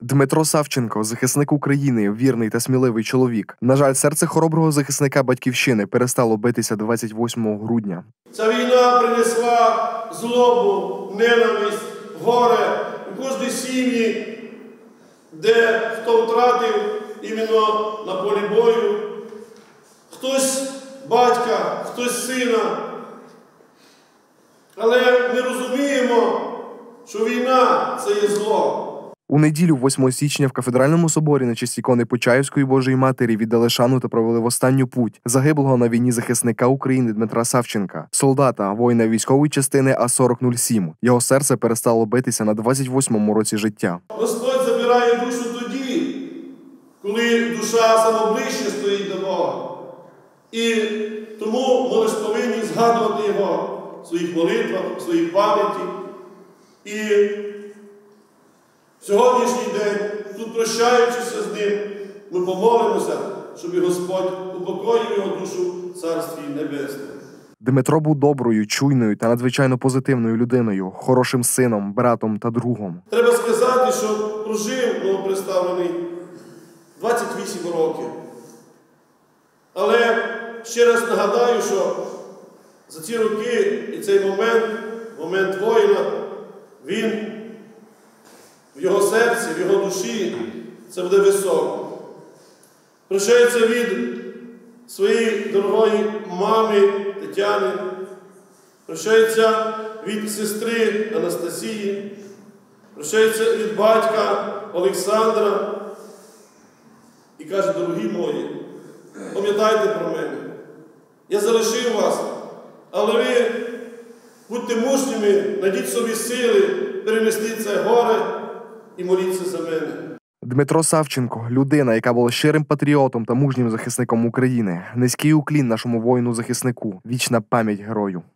Дмитро Савченко – захисник України, вірний та сміливий чоловік. На жаль, серце хороброго захисника Батьківщини перестало битися 28 грудня. Ця війна принесла злобу, ненависть, горе у кожній сім'ї, де хто втратив іменно на полі бою. Хтось батька, хтось сина. Але ми розуміємо, що війна – це є зло. У неділю, 8 січня, в Кафедральному соборі на честь ікони Почаївської Божої Матері віддали шану та провели в останню путь загиблого на війні захисника України Дмитра Савченка, солдата, воїна військової частини А4007. Його серце перестало битися на 28-му році життя. Господь забирає душу тоді, коли душа самоближче стоїть до Бога. І тому ми лише повинні згадувати Його в своїх молитвах, в своїй пам'яті. І в сьогоднішній день, тут прощаючися з ним, ми помолимося, щоб Господь упокоїв його душу в Царстві Небесному. Дмитро був доброю, чуйною та надзвичайно позитивною людиною, хорошим сином, братом та другом. Треба сказати, що прожив новоприставлений 28 років. Але ще раз нагадаю, що за ці роки і цей момент воїна, він в його серці, в його душі, це буде високо. Прощається від своєї дорогої мами Тетяни, прощається від сестри Анастасії, прощається від батька Олександра і каже: дорогі мої, пам'ятайте про мене. Я залишив вас, але ви будьте мужніми, знайдіть собі сили перенести це горе і моліться за мене. Дмитро Савченко – людина, яка була щирим патріотом та мужнім захисником України. Низький уклін нашому воїну-захиснику. Вічна пам'ять герою.